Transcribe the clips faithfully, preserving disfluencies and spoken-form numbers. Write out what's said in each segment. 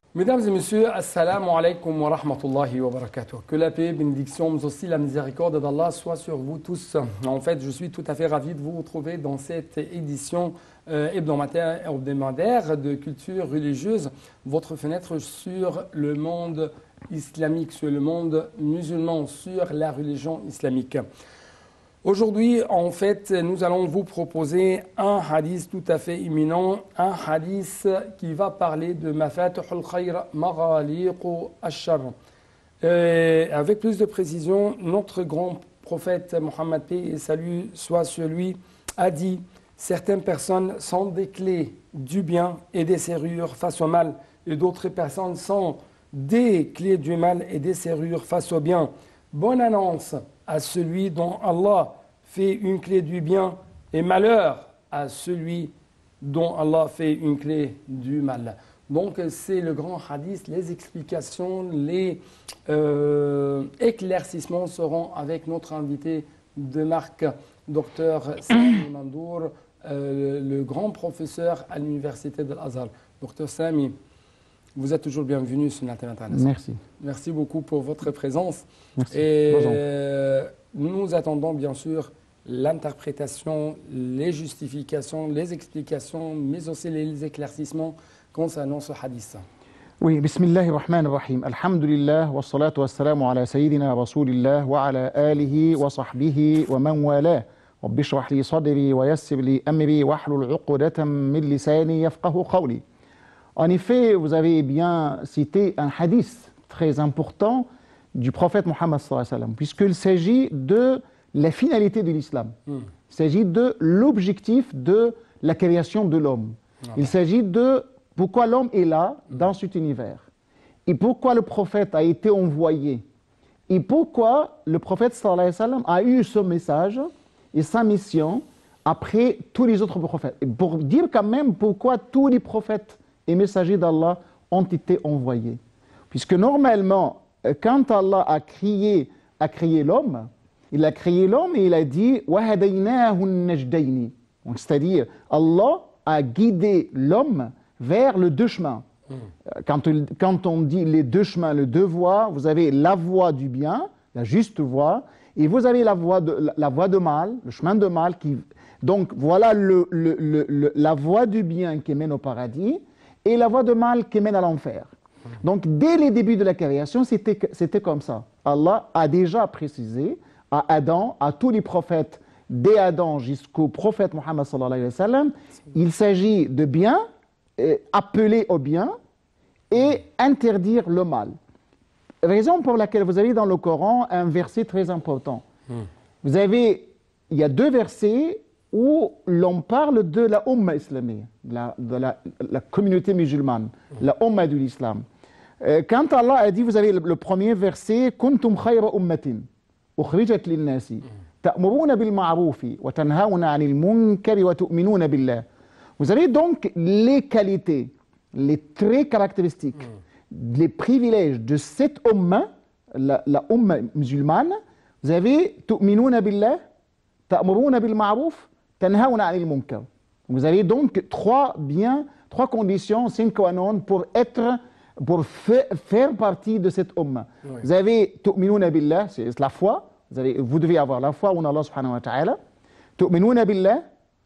Mesdames et messieurs, assalamu alaikum wa rahmatullahi wa barakatuh. Que la paix, bénédiction, mais aussi la miséricorde d'Allah soit sur vous tous. En fait, je suis tout à fait ravi de vous retrouver dans cette édition euh, hebdomadaire, hebdomadaire de culture religieuse, votre fenêtre sur le monde islamique, sur le monde musulman, sur la religion islamique. Aujourd'hui, en fait, nous allons vous proposer un hadith tout à fait imminent, un hadith qui va parler de Mafatihul Khayr Maghaliqu Ash-Sharr. Avec plus de précision, notre grand prophète Mohammed, paix et salut soit sur lui, a dit « Certaines personnes sont des clés du bien et des serrures face au mal, et d'autres personnes sont des clés du mal et des serrures face au bien. Bonne annonce à celui dont Allah fait une clé du bien et malheur à celui dont Allah fait une clé du mal. » Donc c'est le grand hadith, les explications, les euh, éclaircissements seront avec notre invité de marque, docteur Sami Mandour, euh, le grand professeur à l'université de l'Azhar. docteur Sami, vous êtes toujours bienvenu sur l'Internet. Merci. Merci beaucoup pour votre présence. Merci. Et euh, nous attendons bien sûr l'interprétation, les justifications, les explications, mais aussi les éclaircissements concernant ce hadith. Oui, Bismillahir Rahmanir Rahim. Alhamdulillah, wa salatu wa salamu ala sayyidina Rasulillah wa ala alihi wa sahbihi wa man wala. Rabbi shrah li sadri wa yassir li amri wa hlul uqdatan min lisani yafqahu qawli. En effet, vous avez bien cité un hadith très important du prophète Mohammed sallallahu alayhi wa sallam, puisqu'il s'agit de la finalité de l'islam. Mm. Il s'agit de l'objectif de la création de l'homme. Ah. Il s'agit de pourquoi l'homme est là mm. dans cet univers. Et pourquoi le prophète a été envoyé. Et pourquoi le prophète sallallahu alayhi wa sallam a eu ce message et sa mission après tous les autres prophètes. Et pour dire quand même pourquoi tous les prophètes et messagers d'Allah ont été envoyés. Puisque normalement, quand Allah a créé, a créé l'homme, il a créé l'homme et il a dit « c'est-à-dire Allah a guidé l'homme vers le deux chemins. Mm. Quand, quand on dit les deux chemins, les deux voies, vous avez la voie du bien, la juste voie, et vous avez la voie de, la voie de mal, le chemin de mal. Qui, donc voilà le, le, le, le, la voie du bien qui mène au paradis et la voie de mal qui mène à l'enfer. Mm. Donc dès les débuts de la création, c'était comme ça. Allah a déjà précisé à Adam, à tous les prophètes, dès Adam jusqu'au prophète Mohammed sallallahu alayhi wa sallam, il s'agit de bien, euh, appeler au bien et interdire le mal. Raison pour laquelle vous avez dans le Coran un verset très important. Hmm. Vous avez, il y a deux versets où l'on parle de la Ummah islamique, de la, de la, la communauté musulmane, hmm. la Ummah de l'islam. Euh, quand Allah a dit, vous avez le, le premier verset, Kuntum khayra ummatin. أخرجت للناس تأمرون بالمعروف وتنهون عن المنكر وتؤمنون بالله. Vous avez donc les qualités, les traits caractéristiques, mm. les privilèges de cette umma, la, la umma musulmane. Vous avez تؤمنون بالله, تأمرون بالمعروف, تنهون عن المنكر. Vous avez donc trois biens, trois conditions sine qua non pour être, pour faire partie de cette umma. Oui. Vous avez تؤمنون بالله, c'est la foi. Vous, avez, vous devez avoir la foi en Allah subhanahu wa ta'ala. تؤمنون بالله,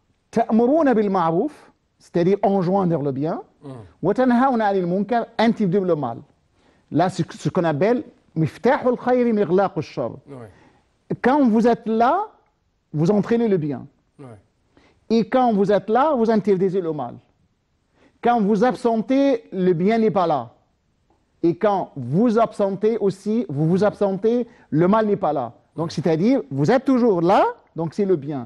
تأمرون بالمعروف, c'est-à-dire enjoindre le bien. وتنهون عن المنكر, interdire le mal. Là, c'est ce qu'on appelle مفتاح الخير مغلاق الشر. Quand vous êtes là, vous entraînez le bien. Oui. Et quand vous êtes là, vous interdisez le mal. Quand vous absentez, le bien n'est pas là. Et quand vous absentez aussi, vous vous absentez, le mal n'est pas là. Donc, c'est-à-dire, vous êtes toujours là, donc c'est le bien.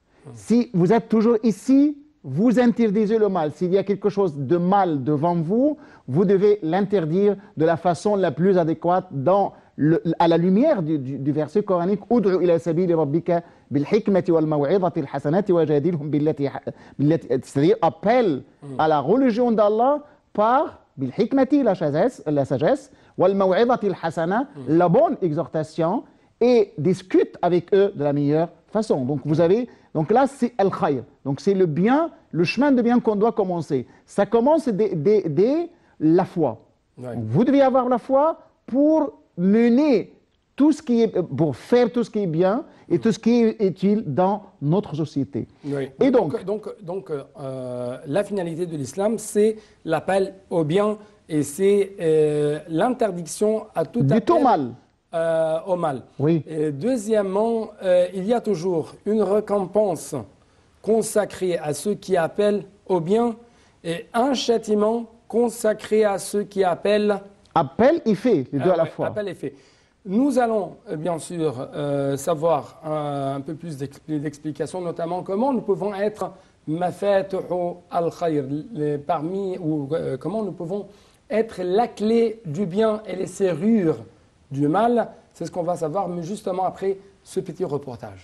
Si vous êtes toujours ici, vous interdisez le mal. S'il y a quelque chose de mal devant vous, vous devez l'interdire de la façon la plus adéquate dans le, à la lumière du, du, du verset coranique « Ud'u ila sabili rabbika bil hikmati wal maw'izati al hasanati wa jadilhum billati » c'est-à-dire, appelle à la religion d'Allah par bil hikmati, la sagesse, la sagesse, wal maw'izati al hasana, la bonne exhortation, et discute avec eux de la meilleure façon. Donc vous avez, donc là c'est al-khayr, donc c'est le bien, le chemin de bien qu'on doit commencer. Ça commence dès, dès, dès la foi. Ouais. Vous devez avoir la foi pour mener tout ce qui est, pour faire tout ce qui est bien et tout ce qui est utile dans notre société. Oui. Et donc, donc, donc, donc euh, la finalité de l'islam, c'est l'appel au bien et c'est euh, l'interdiction à tout du appel tout mal. Euh, au mal. Oui. Et deuxièmement, euh, il y a toujours une récompense consacrée à ceux qui appellent au bien et un châtiment consacré à ceux qui appellent Appel et fait, les deux Ah à la ouais, fois. appel et fait. Nous allons euh, bien sûr euh, savoir un, un peu plus d'expli- d'explications, notamment comment nous pouvons être mafatuhu al-khayr, les- parmi ou euh, comment nous pouvons être la clé du bien et les serrures du mal. C'est ce qu'on va savoir, mais justement après ce petit reportage.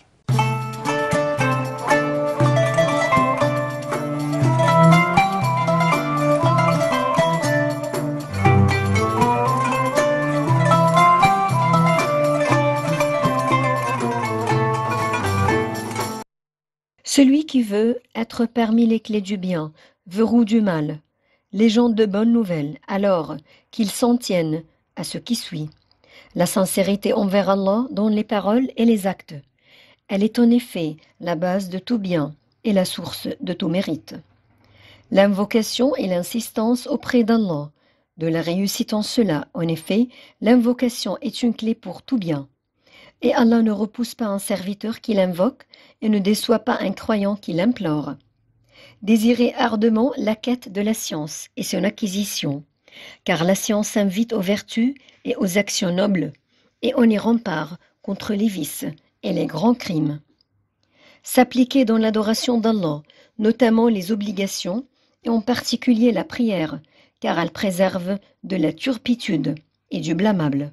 Celui qui veut être parmi les clés du bien, verrou du mal, les gens de bonnes nouvelles, alors qu'ils s'en tiennent à ce qui suit. La sincérité envers Allah dans les paroles et les actes. Elle est en effet la base de tout bien et la source de tout mérite. L'invocation et l'insistance auprès d'Allah, de la réussite en cela. En effet, l'invocation est une clé pour tout bien. Et Allah ne repousse pas un serviteur qui l'invoque et ne déçoit pas un croyant qui l'implore. Désirez ardemment la quête de la science et son acquisition, car la science invite aux vertus et aux actions nobles, et on y rempart contre les vices et les grands crimes. S'appliquer dans l'adoration d'Allah, notamment les obligations, et en particulier la prière, car elle préserve de la turpitude et du blâmable.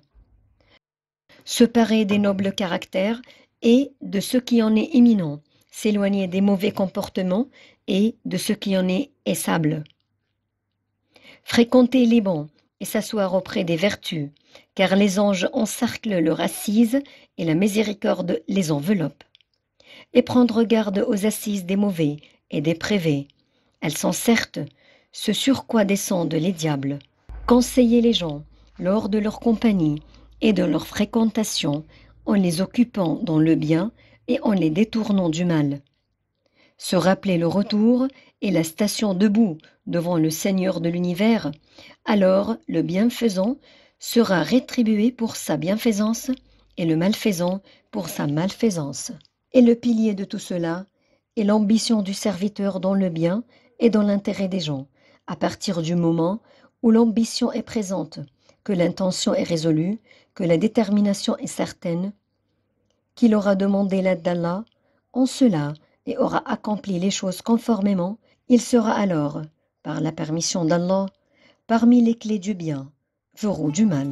Se parer des nobles caractères et de ce qui en est éminent, s'éloigner des mauvais comportements et de ce qui en est aissable. Fréquenter les bancs et s'asseoir auprès des vertus, car les anges encerclent leur assise et la miséricorde les enveloppe. Et prendre garde aux assises des mauvais et des prévés. Elles sont certes ce sur quoi descendent les diables. Conseiller les gens lors de leur compagnie et de leur fréquentation en les occupant dans le bien et en les détournant du mal. Se rappeler le retour et la station debout devant le Seigneur de l'univers, alors le bienfaisant sera rétribué pour sa bienfaisance et le malfaisant pour sa malfaisance. Et le pilier de tout cela est l'ambition du serviteur dans le bien et dans l'intérêt des gens, à partir du moment où l'ambition est présente, que l'intention est résolue, que la détermination est certaine, qu'il aura demandé l'aide d'Allah en cela et aura accompli les choses conformément, il sera alors, par la permission d'Allah, parmi les clés du bien, verrou du mal.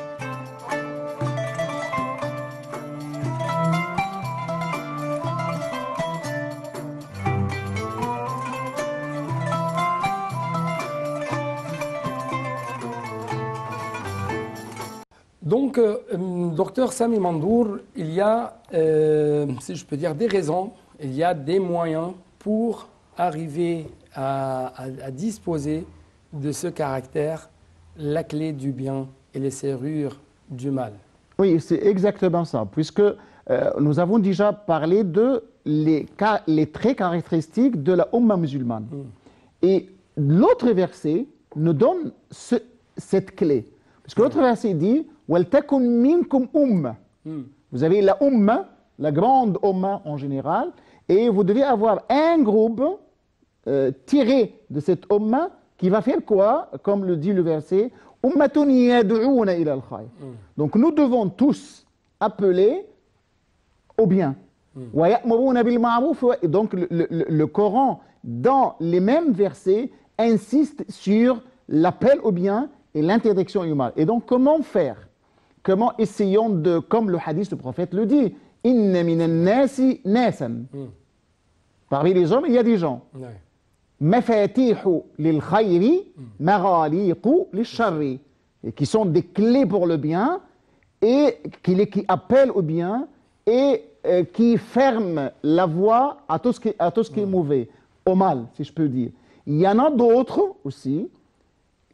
Donc, euh, docteur Sami Mandour, il y a, euh, si je peux dire, des raisons, il y a des moyens pour arriver à, à, à disposer de ce caractère, la clé du bien et les serrures du mal. Oui, c'est exactement ça, puisque euh, nous avons déjà parlé de les, les traits caractéristiques de la Ummah musulmane. Mm. Et l'autre verset nous donne ce, cette clé. Parce que l'autre verset dit وَلْتَكُنْ مِنْكُمْ أُمَّةٌ. Vous avez la Ummah, la grande Ummah en général, et vous devez avoir un groupe euh, tiré de cette Ummah qui va faire quoi? Comme le dit le verset, Ummatun yad'una ila al-khayr. Donc nous devons tous appeler au bien. Wa ya'muruna bil ma'ruf. Et donc le, le, le Coran, dans les mêmes versets, insiste sur l'appel au bien et l'interdiction du mal. Et donc comment faire? Comment essayons de, comme le hadith du prophète le dit, Inna minan nasi nasan. Parmi les hommes, il y a des gens. Mafatihu lil khayri, maghaliqu lil sharri. Et qui sont des clés pour le bien et qui, qui appellent au bien et euh, qui ferment la voie à tout ce qui, à tout ce qui est mauvais, au mal, si je peux dire. Il y en a d'autres aussi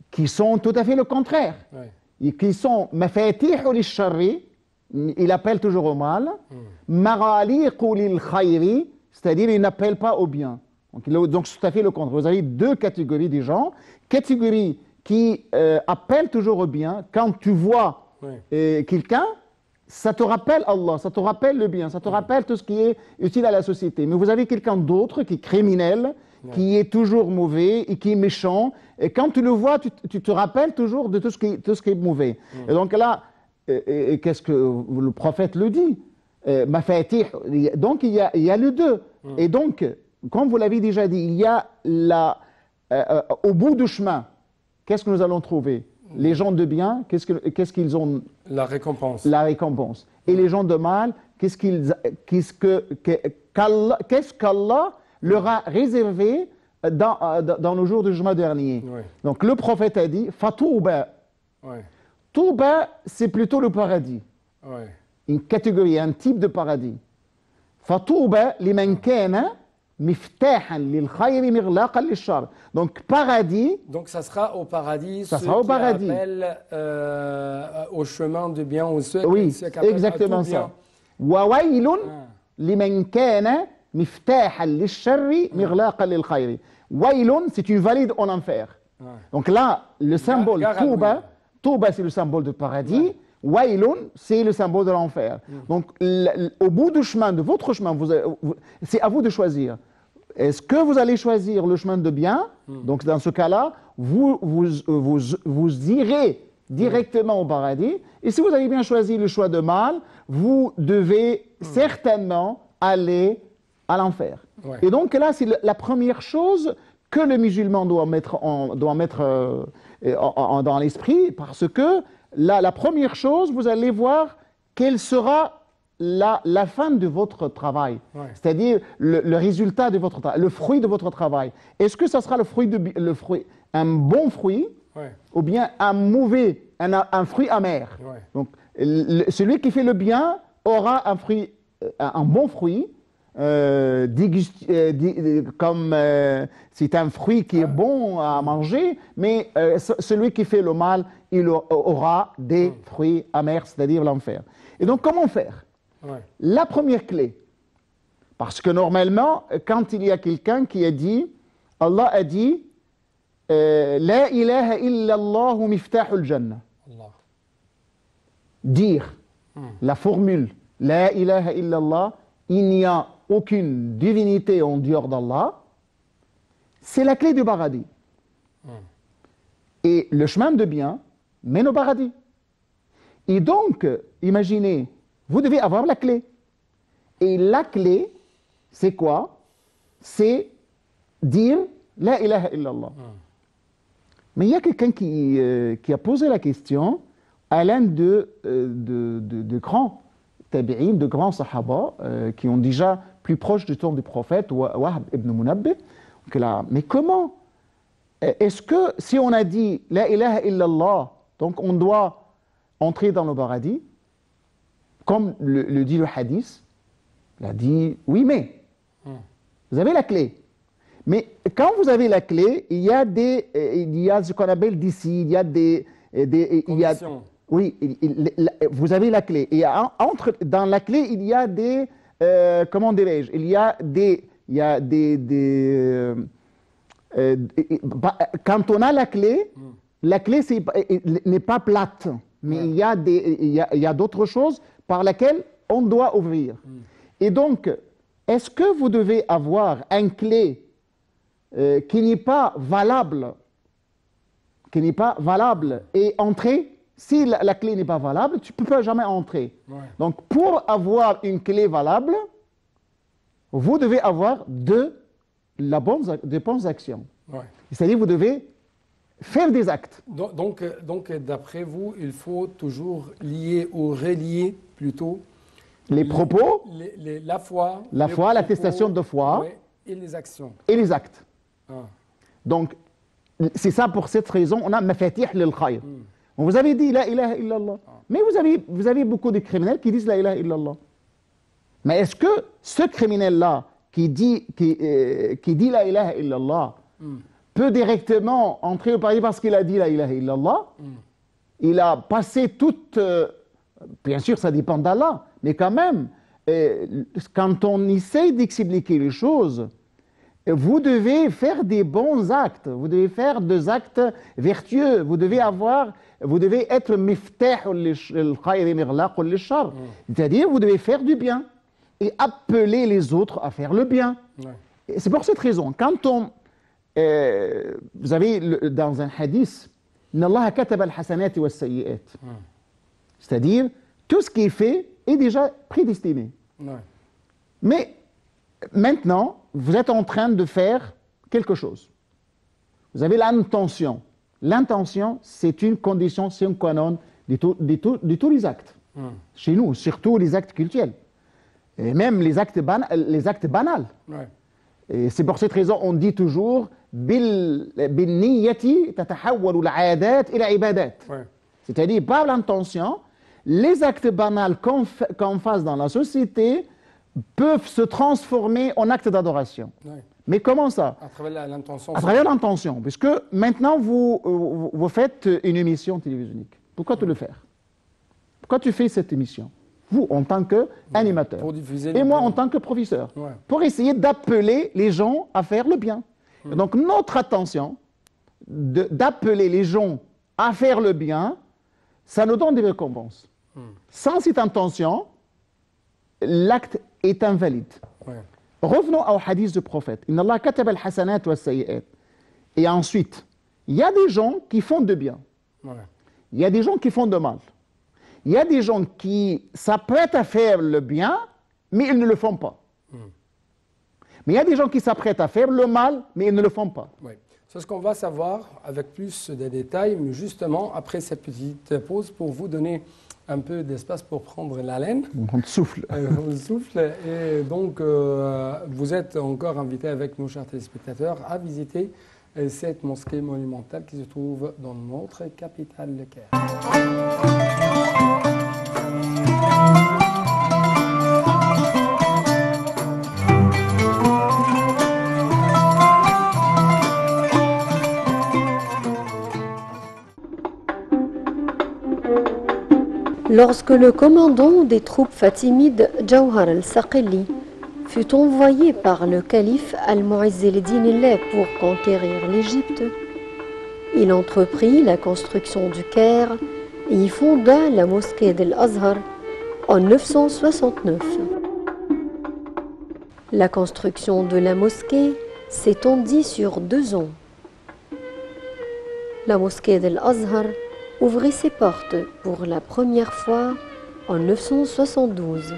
qui sont tout à fait le contraire. Ouais. Et qui sont mafatihul lish-sharri, il appelle toujours au mal, maghaliqu lil-khayri, c'est-à-dire il n'appelle pas au bien. Donc, donc c'est tout à fait le contraire. Vous avez deux catégories de gens. Catégorie qui euh, appelle toujours au bien. Quand tu vois Ouais. euh, quelqu'un, ça te rappelle Allah, ça te rappelle le bien, ça te rappelle tout ce qui est utile à la société. Mais vous avez quelqu'un d'autre qui est criminel, Ouais. qui est toujours mauvais et qui est méchant. Et quand tu le vois, tu, tu te rappelles toujours de tout ce qui, tout ce qui est mauvais. Mm. Et donc là, et, et, et qu'est-ce que le prophète le dit euh, mafatih. Donc il y, a, il y a les deux. Mm. Et donc, comme vous l'avez déjà dit, il y a la, euh, euh, au bout du chemin, qu'est-ce que nous allons trouver? Les gens de bien, qu'est-ce que- qu'est-ce qu'ils ont? La récompense. La récompense. Et les gens de mal, qu'est-ce qu'ils, qu'est-ce que, que- qu'Allah, qu'est-ce qu'Allah leur a réservé dans, euh, dans le jour du jugement dernier? Ouais. Donc le prophète a dit, Fatouba. Ouais. Touba, c'est plutôt le paradis. Ouais. Une catégorie, un type de paradis. Fatouba liman kana miftahan lil khayri mighlaqan lil shar. Donc paradis, Donc ça sera au paradis. Ça ceux sera au qui paradis. appellent, euh, au chemin de bien ou ceux, oui, ceux qui appellent à exactement tout bien. ça. Wa waylun Ah. liman kana miftahan lil sharri mighlaqan lil khayri. Waylun, c'est une valide en enfer. Ouais. Donc là, le symbole gare à Touba, lui. Touba c'est le symbole du paradis, Wailun c'est le symbole de l'enfer. Donc l- l- au bout du chemin, de votre chemin, vous avez- vous- c'est à vous de choisir. Est-ce que vous allez choisir le chemin de bien? Donc dans ce cas-là, vous, vous, vous, vous irez directement au paradis. Et si vous avez bien choisi le choix de mal, vous devez certainement aller à l'enfer. Ouais. Et donc là, c'est le- la première chose que le musulman doit mettre, en, doit mettre euh, en- en- dans l'esprit, parce que là, la première chose, vous allez voir quelle sera la, la fin de votre travail, Ouais. c'est-à-dire le, le résultat de votre travail, le fruit de votre travail. Est-ce que ça sera le fruit de, bi- le fruit, un bon fruit Ouais. ou bien un mauvais, un, un fruit amer? Ouais. Donc, le- celui qui fait le bien aura un fruit, euh, un un bon fruit, euh, dégust- euh, di- euh, comme euh, c'est un fruit qui est bon à manger, mais euh, ce- celui qui fait le mal, il a- aura des fruits amers, c'est-à-dire l'enfer. Et donc, comment faire? Ouais. La première clé, parce que normalement, quand il y a quelqu'un qui a dit, Allah a dit, euh, La ilaha illallah miftahul jannah. Allah. Dire la formule La ilaha illallah, il n'y a aucune divinité en dehors d'Allah, c'est la clé du paradis. Et le chemin de bien mène au paradis. Et donc, imaginez, vous devez avoir la clé. Et la clé, c'est quoi? C'est dire La ilaha illallah. Mais il y a quelqu'un qui, euh, qui a posé la question à l'un de, euh, de, de, de grands tabi'in, de grands sahaba, euh, qui ont déjà plus proche du temps du prophète, Wa- Wahb ibn Munabbih. Donc là, mais comment? Euh, Est-ce que si on a dit La ilaha illallah, donc on doit entrer dans le paradis, comme le, le dit le hadith, il a dit oui, mais vous avez la clé. Mais quand vous avez la clé, il y a des, euh, il y a ce qu'on appelle d'ici, il y a des, euh, des il y a, Conditions. oui, il- il- la- vous avez la clé. Et en- entre, dans la clé, il y a des, euh, comment dirais-je, il y a des, il y a des, des euh, euh, et- bah, quand on a la clé, la clé c'est pas- elle n'est pas plate, mais il y a des, il y a, il y a d'autres choses par lesquelles on doit ouvrir. Et donc, est-ce que vous devez avoir une clé euh, qui n'est pas valable, qui n'est pas valable et entrer? Si la, la clé n'est pas valable, tu ne peux jamais entrer. Ouais. Donc, pour avoir une clé valable, vous devez avoir de la bonne, ac- de bonnes actions. Ouais. C'est-à-dire, vous devez faire des actes. Donc, donc, euh, donc, euh, d'après vous, il faut toujours lier ou relier plutôt Les propos les- les- la foi, La les foi, propos, l'attestation de foi. ouais, et les actions. et les actes. Ah. Donc, c'est ça pour cette raison, on a mafatih lil khayr. Vous avez dit la ilaha illallah. Mais vous avez, vous avez beaucoup de criminels qui disent la ilaha illallah. Mais est-ce que ce criminel-là qui dit, qui, euh, qui dit la ilaha illallah peut directement entrer au paradis parce qu'il a dit la ilaha illallah. Mm. Il a passé toute... Euh, bien sûr, ça dépend d'Allah, mais quand même, euh, quand on essaie d'expliquer les choses, vous devez faire des bons actes, vous devez faire des actes vertueux, vous devez avoir, vous devez être miftah al-khayr mirlaq al-shar, c'est-à-dire vous devez faire du bien et appeler les autres à faire le bien. Ouais. C'est pour cette raison, quand on, euh, vous avez le, dans un hadith, Inna Allah kataba al-hasanati was-sayyi'at, c'est-à-dire tout ce qui est fait est déjà prédestiné. Ouais. Mais maintenant, vous êtes en train de faire quelque chose. Vous avez l'intention. L'intention, c'est une condition sine qua non de, tout, de, tout, de tous les actes. Mm. Chez nous, surtout les actes cultuels. Et même les actes, ban les actes banals. Ouais. Et c'est pour cette raison qu'on dit toujours c'est-à-dire, par l'intention, les actes banals qu'on qu'on fasse dans la société peuvent se transformer en actes d'adoration. Oui. Mais comment ça? À travers l'intention. À travers l'intention, puisque maintenant vous, vous, vous faites une émission télévisionnelle. Pourquoi mmh. te le faire? Pourquoi tu fais cette émission? Vous, en tant qu'animateur. Pour diffuser et moi, bien. En tant que professeur. Ouais. Pour essayer d'appeler les gens à faire le bien. Mmh. Donc, notre attention, d'appeler les gens à faire le bien, ça nous donne des récompenses. Mmh. Sans cette intention, l'acte est invalide. Ouais. Revenons au hadith du prophète. Inna Allah kataba al-hasanat wa sayyi'at. Et ensuite, il y a des gens qui font de bien. Ouais. Il y a des gens qui font de mal. Il y a des gens qui s'apprêtent à faire le bien, mais ils ne le font pas. Mm. Mais il y a des gens qui s'apprêtent à faire le mal, mais ils ne le font pas. Ouais. C'est ce qu'on va savoir avec plus de détails, mais justement après cette petite pause pour vous donner un peu d'espace pour prendre l'haleine. On souffle. Euh, on souffle. Et donc, euh, vous êtes encore invité avec nos chers téléspectateurs à visiter euh, cette mosquée monumentale qui se trouve dans notre capitale, le Caire. Lorsque le commandant des troupes fatimides, Jawhar al-Saqili, fut envoyé par le calife Al-Mu'izz al-Din pour conquérir l'Égypte, il entreprit la construction du Caire et y fonda la mosquée d'Al-Azhar en neuf cent soixante-neuf. La construction de la mosquée s'étendit sur deux ans. La mosquée d'Al-Azhar ouvrit ses portes pour la première fois en neuf cent soixante-douze.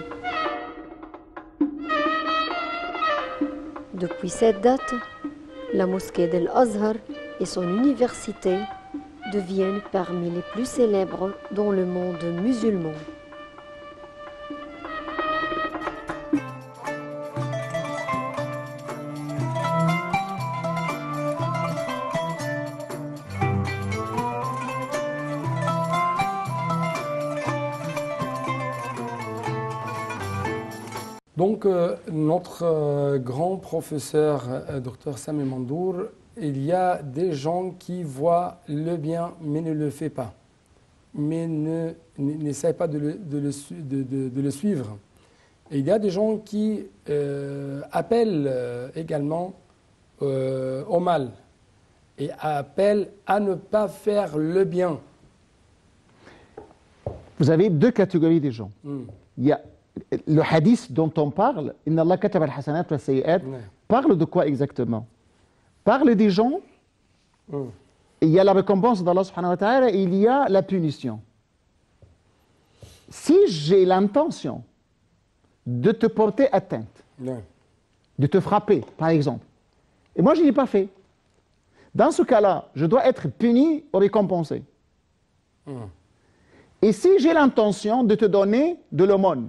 Depuis cette date, la mosquée d'Al-Azhar et son université deviennent parmi les plus célèbres dans le monde musulman. Donc, euh, notre euh, grand professeur, euh, docteur Sami Mandour, il y a des gens qui voient le bien mais ne le font pas, mais n'essayent pas de le, de, le, de, de, de le suivre. Et il y a des gens qui euh, appellent euh, également euh, au mal et appellent à ne pas faire le bien. Vous avez deux catégories de gens. Mm. Il y a le hadith dont on parle, Inna Allah kataba al-hasanat wa sayyi'at, parle de quoi exactement? Parle des gens, mm. il y a la récompense d'Allah subhanahu wa ta'ala et il y a la punition. Si j'ai l'intention de te porter atteinte, mm. de te frapper, par exemple, et moi je ne l'ai pas fait, dans ce cas-là, je dois être puni ou récompensé. Mm. Et si j'ai l'intention de te donner de l'aumône,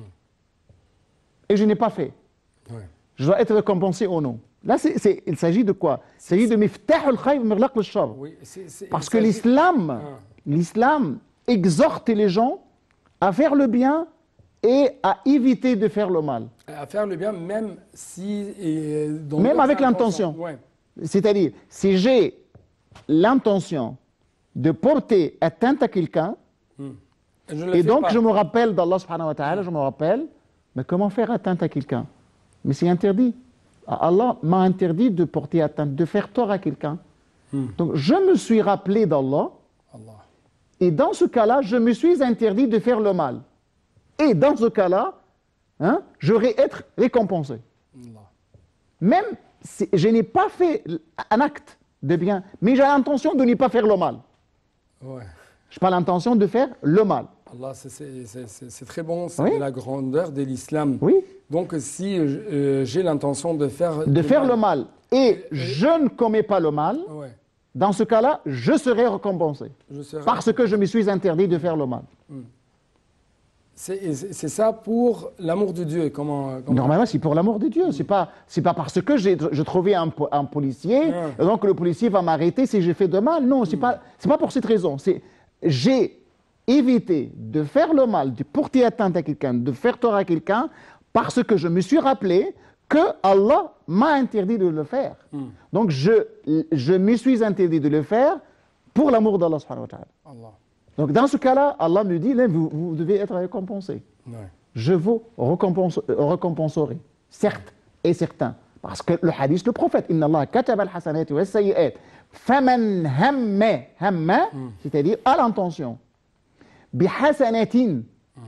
et je n'ai pas fait, ouais. je dois être récompensé ou non. Là, c'est, c'est, il s'agit de quoi? Il s'agit de miftah al-khayr mirlaq al-shar. Oui, parce que l'islam, ah. l'islam exhorte les gens à faire le bien et à éviter de faire le mal. À faire le bien, même si... Et dans même avec l'intention. Ouais. C'est-à-dire, si j'ai l'intention de porter atteinte à quelqu'un, et donc je me rappelle d'Allah subhanahu wa ta'ala, je me rappelle, mais comment faire atteinte à quelqu'un? Mais c'est interdit. Allah m'a interdit de porter atteinte, de faire tort à quelqu'un. Hmm. Donc je me suis rappelé d'Allah, et dans ce cas-là, je me suis interdit de faire le mal. Et dans ce cas-là, hein, j'aurais être récompensé. Allah. Même si je n'ai pas fait un acte de bien, mais j'ai l'intention de ne pas faire le mal. Ouais. Je n'ai pas l'intention de faire le mal. Allah, c'est très bon, c'est oui. la grandeur de l'islam. Oui. Donc si euh, j'ai l'intention de faire... De faire mal. le mal, et, et je ne commets pas le mal, ouais. dans ce cas-là, je serai récompensé. Je serai... Parce que je me suis interdit de faire le mal. Hmm. C'est ça pour l'amour de Dieu. Comment, comment... Normalement, c'est pour l'amour de Dieu. Hmm. Ce n'est pas, pas parce que je trouvais un, un policier, hmm. donc le policier va m'arrêter si j'ai fait de mal. Non, ce n'est hmm. pas, pas pour cette raison. J'ai évité de faire le mal, de porter atteinte à quelqu'un, de faire tort à quelqu'un, parce que je me suis rappelé que Allah m'a interdit de le faire. Hmm. Donc je, je me suis interdit de le faire pour l'amour d'Allah subhanahu wa ta'ala. Donc dans ce cas-là, Allah me dit, là, vous, vous devez être récompensé. Ouais. Je vous récompense, récompenserai, certes et certain. Parce que le hadith, le prophète, Inna Allah kataba al-hasanati wa sayyi'at, faman hamma, hamma, c'est-à-dire à l'intention, bi hasanatin,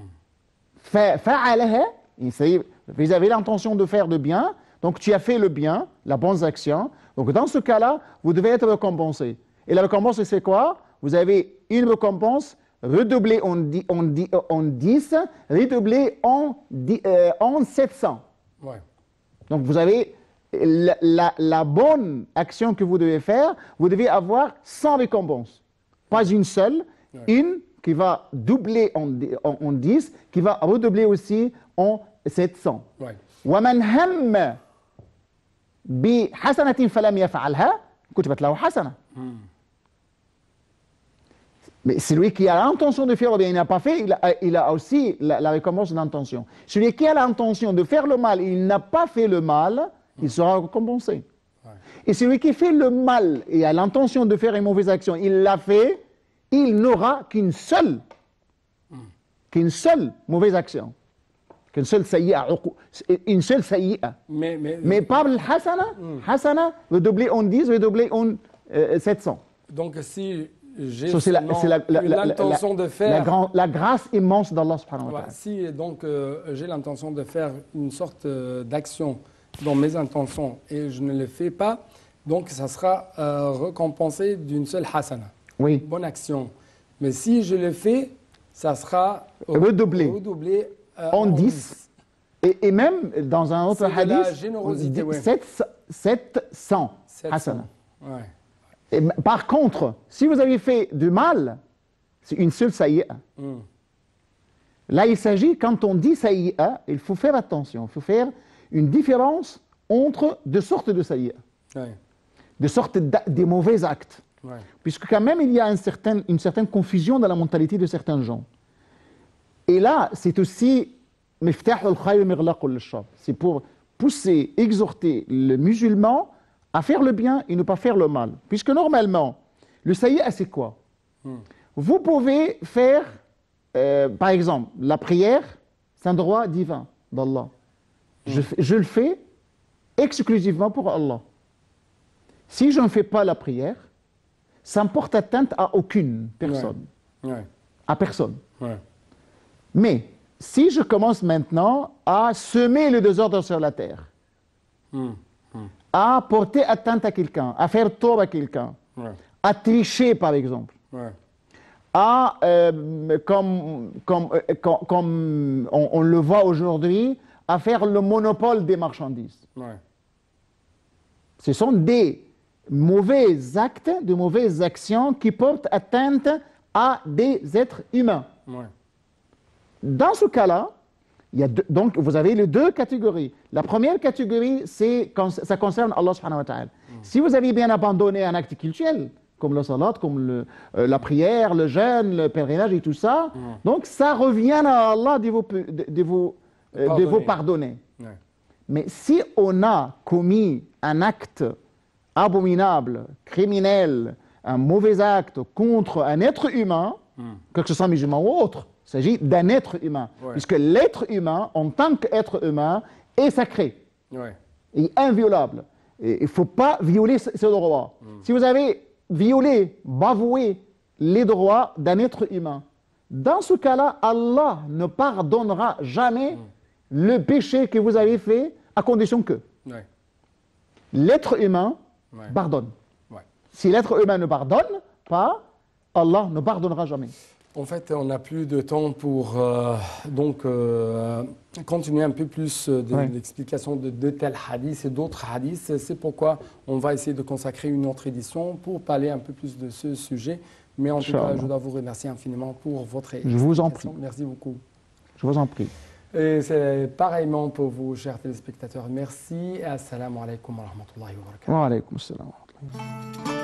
fa'alaha, vous avez l'intention de faire le bien, donc tu as fait le bien, la bonne action. Donc dans ce cas-là, vous devez être récompensé. Et la récompense, c'est quoi? Vous avez une récompense redoublée en, dix, en, dix, en dix, redoublée en, dix, euh, en sept cents. Ouais. Donc vous avez la, la, la bonne action que vous devez faire, vous devez avoir cent récompenses. Pas une seule, ouais. une qui va doubler en, en, en dix, qui va redoubler aussi en sept cents. وَمَنْ هَمَّ بِحَسَنَةٍ فَلَمْ يَفْعَلْهَا كُتِبَتْ لَهُ حَسَنَةٌ. Mais celui qui a l'intention de faire le bien, il n'a pas fait, il a, il a aussi la, la récompense d'intention. Celui qui a l'intention de faire le mal, il n'a pas fait le mal, il sera récompensé. Ouais. Et celui qui fait le mal et a l'intention de faire une mauvaise action, il l'a fait, il n'aura qu'une seule, mm. qu'une seule mauvaise action. Qu'une seule sayyi'a, une seule sayyi'a. Mais, mais, mais pas le hasana, mm. hasana, redoublé en dix, redoublé en euh, sept cents. Donc si j'ai so, l'intention de faire... La, grand, la grâce immense d'Allah subhanahu wa ta'ala. Ouais, si donc euh, j'ai l'intention de faire une sorte euh, d'action dans mes intentions et je ne le fais pas, donc ça sera euh, récompensé d'une seule hasana. Oui. Bonne action. Mais si je le fais, ça sera redoublé, redoublé euh, en dix. Et, et même dans un autre hadith, générosité, ouais. sept cents hasana. Ouais. Et, par contre, si vous avez fait du mal, c'est une seule sayyi'a. Mm. Là, il s'agit, quand on dit sayyi'a, il faut faire attention, il faut faire une différence entre deux sortes de sayyi'a. Ouais. Deux sortes de mauvais actes. Ouais. Puisque quand même, il y a un certain, une certaine confusion dans la mentalité de certains gens. Et là, c'est aussi c'est pour pousser, exhorter le musulman à faire le bien et ne pas faire le mal. Puisque normalement, le sayyi'a, c'est quoi? hmm. Vous pouvez faire, euh, par exemple, la prière, c'est un droit divin d'Allah. Hmm. Je, je le fais exclusivement pour Allah. Si je ne fais pas la prière, ça ne porte atteinte à aucune personne. Ouais. Ouais. À personne. Ouais. Mais si je commence maintenant à semer le désordre sur la terre, hmm. Hmm. à porter atteinte à quelqu'un, à faire tort à quelqu'un, ouais. à tricher par exemple, ouais. à, euh, comme, comme, euh, comme, comme on, on le voit aujourd'hui, à faire le monopole des marchandises. Ouais. Ce sont des mauvais actes, de mauvaises actions qui portent atteinte à des êtres humains. Ouais. Dans ce cas-là, il y a deux, donc vous avez les deux catégories. La première catégorie, c'est ça concerne Allah subhanahu wa ta'ala. Mm. Si vous avez bien abandonné un acte cultuel, comme le salat, comme le, euh, la prière, le jeûne, le pèlerinage et tout ça, mm. donc ça revient à Allah de vous, de, de vous, euh, pardonner. De vous pardonner. Ouais. Mais si on a commis un acte abominable, criminel, un mauvais acte contre un être humain, mm. que ce soit musulman ou autre, il s'agit d'un être humain. Ouais. Puisque l'être humain, en tant qu'être humain, est sacré, ouais. et inviolable. Et il ne faut pas violer ses droits. Mm. Si vous avez violé, bafoué les droits d'un être humain, dans ce cas-là, Allah ne pardonnera jamais mm. le péché que vous avez fait, à condition que ouais. l'être humain ouais. pardonne. Ouais. Si l'être humain ne pardonne pas, Allah ne pardonnera jamais. En fait, on n'a plus de temps pour euh, donc, euh, continuer un peu plus de ouais. l'explication de, de tels hadiths et d'autres hadiths. C'est pourquoi on va essayer de consacrer une autre édition pour parler un peu plus de ce sujet. Mais en tout cas, je dois vous remercier infiniment pour votre explication. Je vous en prie. Merci beaucoup. Je vous en prie. Et c'est pareillement pour vous, chers téléspectateurs. Merci. Assalamu alaikum wa rahmatullahi wa barakatuh. Wa alaikum assalam wa rahmatullahi.